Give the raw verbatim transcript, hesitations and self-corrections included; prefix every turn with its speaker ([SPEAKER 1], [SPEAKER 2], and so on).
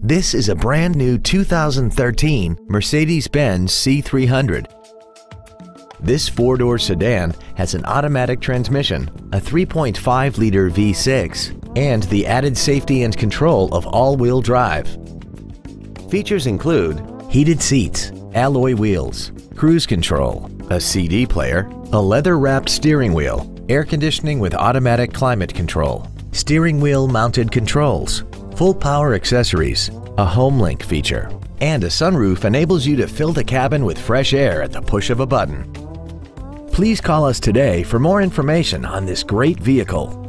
[SPEAKER 1] This is a brand new two thousand thirteen Mercedes-Benz C three hundred. This four-door sedan has an automatic transmission, a three point five liter V six, and the added safety and control of all-wheel drive. Features include heated seats, alloy wheels, cruise control, a C D player, a leather-wrapped steering wheel, air conditioning with automatic climate control, steering wheel mounted controls, full power accessories, a HomeLink feature, and a sunroof enables you to fill the cabin with fresh air at the push of a button. Please call us today for more information on this great vehicle.